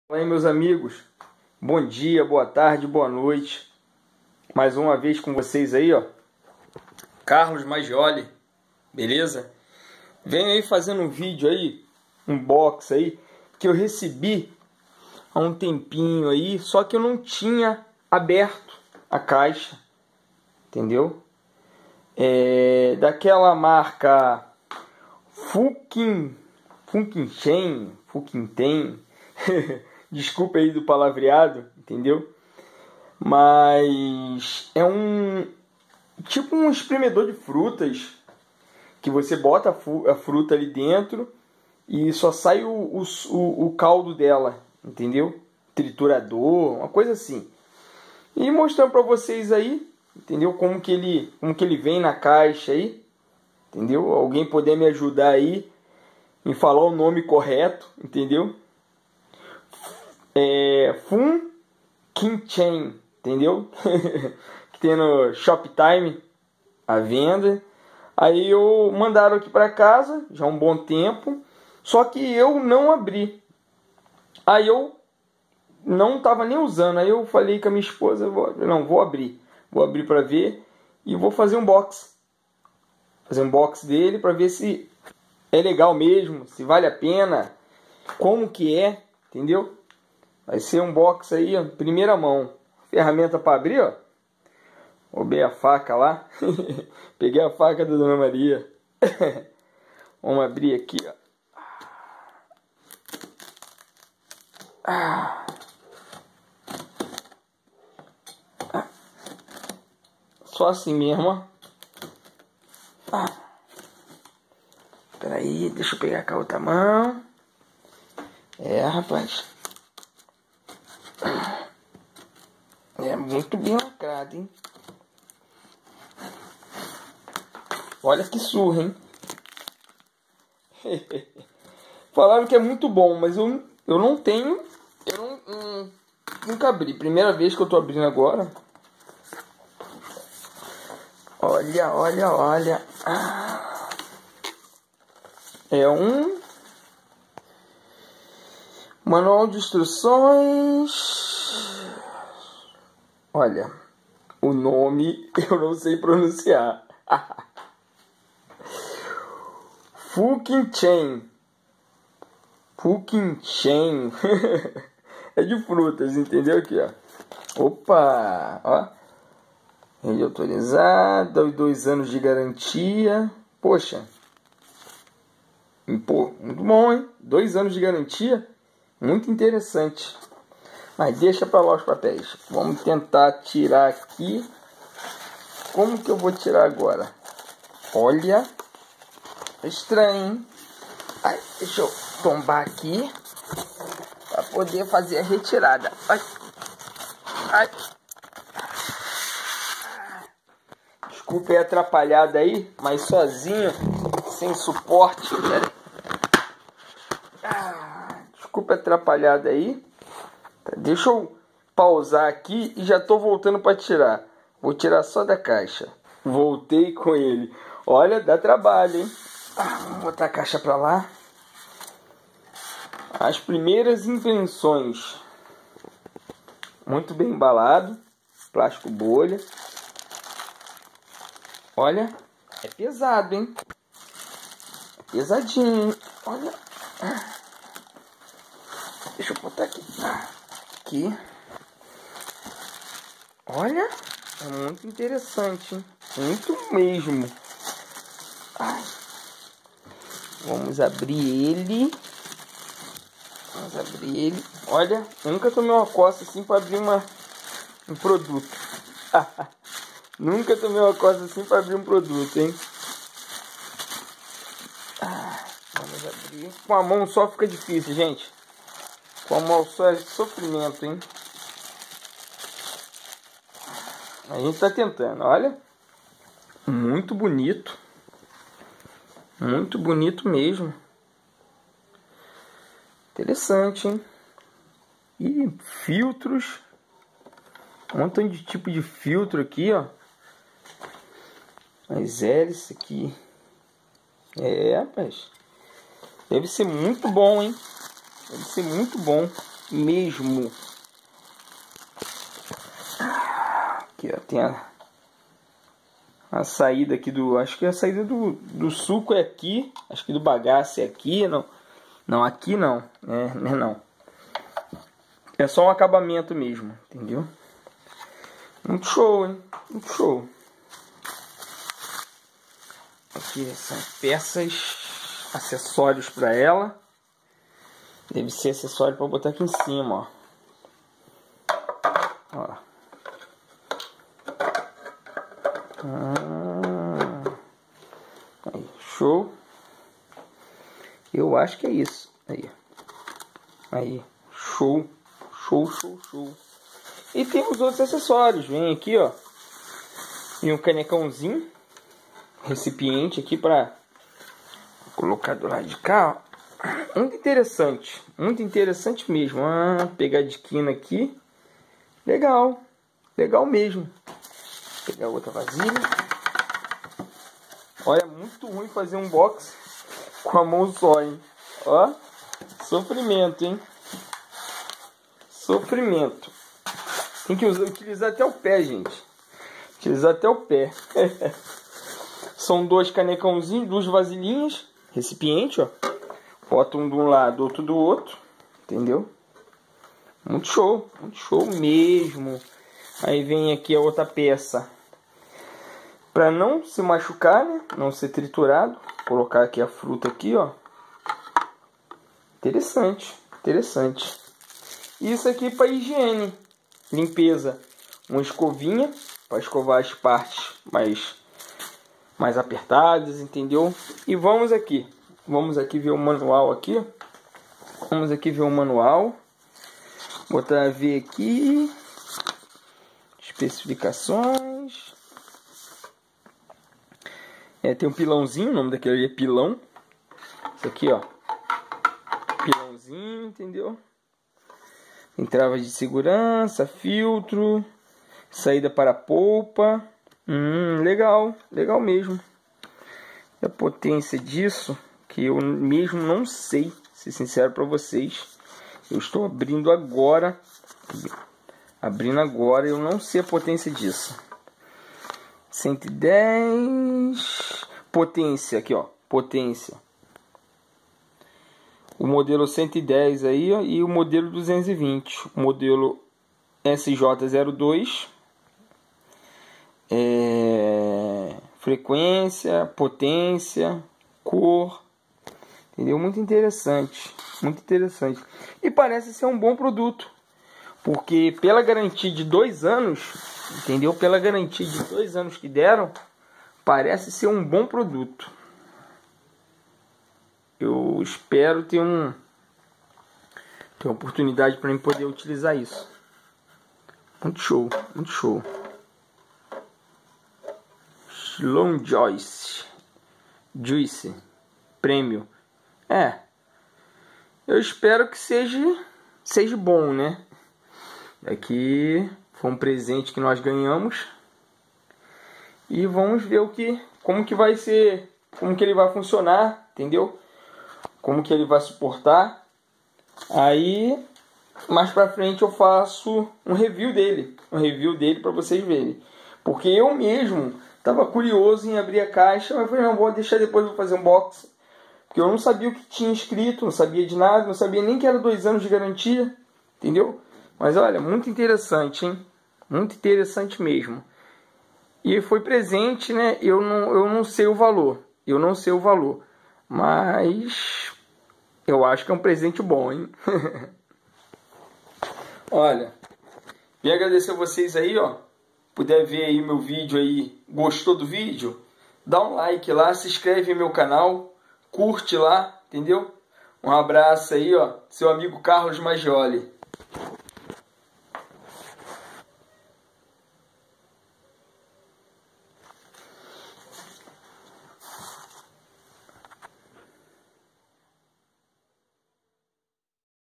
Fala aí, meus amigos, bom dia, boa tarde, boa noite. Mais uma vez com vocês aí, ó, Carlos Maggioli, beleza? Venho aí fazendo um vídeo aí, um box aí, que eu recebi há um tempinho aí, só que eu não tinha aberto a caixa, entendeu? Daquela marca Fukin Tem. Desculpa aí do palavreado, entendeu? Mas é tipo um espremedor de frutas que você bota a fruta ali dentro e só sai o caldo dela, entendeu? Triturador, uma coisa assim. E mostrando pra vocês aí, entendeu? Como que ele vem na caixa aí, entendeu? Alguém poder me ajudar aí em falar o nome correto, entendeu? Fukin, entendeu? Que tem no Shoptime a venda. Aí mandaram aqui para casa já há um bom tempo, só que eu não abri. Aí eu não tava nem usando. Aí eu falei com a minha esposa, vou abrir para ver e vou fazer um box. Fazer um box dele para ver se é legal mesmo, se vale a pena, como que é, entendeu? Vai ser um box aí, ó, primeira mão. Ferramenta para abrir, ó. Roubei a faca lá. Peguei a faca da Dona Maria. Vamos abrir aqui, ó. Só assim mesmo, ó. Peraí, deixa eu pegar com a outra mão. Rapaz. É muito bem lacrado, hein? Olha que surra, hein? Falaram que é muito bom, mas eu não tenho. Nunca abri. Primeira vez que eu tô abrindo agora. Olha. É um manual de instruções. Olha, o nome eu não sei pronunciar. Fukin É de frutas, entendeu? Aqui, ó. Opa, ó. Rede autorizada, 2 anos de garantia. Poxa. Pô, muito bom, hein? 2 anos de garantia. Muito interessante. Mas deixa pra lá os papéis. Vamos tentar tirar aqui. Como que eu vou tirar agora? Olha. É estranho, hein? Ai, deixa eu tombar aqui. Pra poder fazer a retirada. Ai. Desculpa aí atrapalhada aí. Mas sozinho. Sem suporte. Desculpa atrapalhada aí. Deixa eu pausar aqui e já tô voltando para tirar. Vou tirar só da caixa. Voltei com ele. Olha, dá trabalho, hein? Vamos botar a caixa para lá. As primeiras invenções. Muito bem embalado. Plástico bolha. Olha, é pesado, hein? É pesadinho, hein? Olha. Deixa eu botar aqui. Aqui. Olha, é muito interessante, hein? Muito mesmo. Vamos abrir ele. Olha, eu nunca tomei uma coça assim para abrir um produto. Nunca tomei uma coça assim para abrir um produto, hein? Vamos abrir. Com a mão só fica difícil, gente. Com a mão só é sofrimento, hein? A gente tá tentando, olha. Muito bonito. Muito bonito mesmo. Interessante, hein? E filtros. Um montão de tipo de filtro aqui, ó. As hélices aqui. Rapaz. Deve ser muito bom, hein? Deve ser muito bom. mesmo. Aqui, ó, tem a saída aqui do... Acho que a saída do suco é aqui. Acho que do bagaço é aqui. Não, aqui não. Não. É só um acabamento mesmo, entendeu? Muito show, hein? Muito show. Aqui são peças, acessórios para ela. Deve ser acessório para botar aqui em cima, ó. Aí, show. Eu acho que é isso. Aí, show. Show. E tem os outros acessórios. Vem aqui, ó. E um canecãozinho. Recipiente aqui para colocar do lado de cá, ó. Muito interessante mesmo. Pegar de quina aqui, legal mesmo. Vou pegar outra vasilha. Olha, muito ruim fazer um box com a mão só, hein? Ó, sofrimento, hein? Sofrimento. Tem que utilizar até o pé, gente. Utilizar até o pé. São dois canecãozinhos, duas vasilhinhas, recipiente, ó. Bota um de um lado, outro do outro, entendeu? Muito show mesmo. Aí vem aqui a outra peça. Para não se machucar, né? Não ser triturado. Vou colocar aqui a fruta aqui, ó. Interessante. Isso aqui para higiene, limpeza. Uma escovinha para escovar as partes mais apertadas, entendeu? E vamos aqui ver o manual aqui. Botar a ver aqui. Especificações. Tem um pilãozinho, o nome daquele é pilão. Isso aqui, ó. Pilãozinho, entendeu? Tem travas de segurança, filtro, saída para a polpa. Legal mesmo. E a potência disso, que eu mesmo não sei, ser sincero para vocês. Eu estou abrindo agora. Eu não sei a potência disso. 110. Potência aqui, ó. Potência. O modelo 110 aí, ó, e o modelo 220. O modelo SJ02. Frequência, potência, cor, entendeu? Muito interessante. E parece ser um bom produto, porque pela garantia de 2 anos, entendeu? Pela garantia de 2 anos que deram, parece ser um bom produto. Eu espero ter uma oportunidade para mim poder utilizar isso. Muito show. Long Juice Prêmio. Eu espero que seja bom, né? Aqui foi um presente que nós ganhamos. E vamos ver como que vai ser, como que ele vai funcionar, entendeu? Como que ele vai suportar. Aí, mais pra frente eu faço um review dele para vocês verem. Porque eu mesmo tava curioso em abrir a caixa, mas falei, não, vou deixar depois, vou fazer um box. Porque eu não sabia o que tinha escrito, não sabia de nada, não sabia nem que era 2 anos de garantia, entendeu? Mas olha, muito interessante, hein? Muito interessante mesmo. E foi presente, né? Eu não sei o valor. Mas eu acho que é um presente bom, hein? Olha, queria agradecer a vocês aí, ó. Puder ver aí meu vídeo aí, gostou do vídeo? Dá um like lá, se inscreve no meu canal, curte lá, entendeu? Um abraço aí, ó, seu amigo Carlos Maggioli.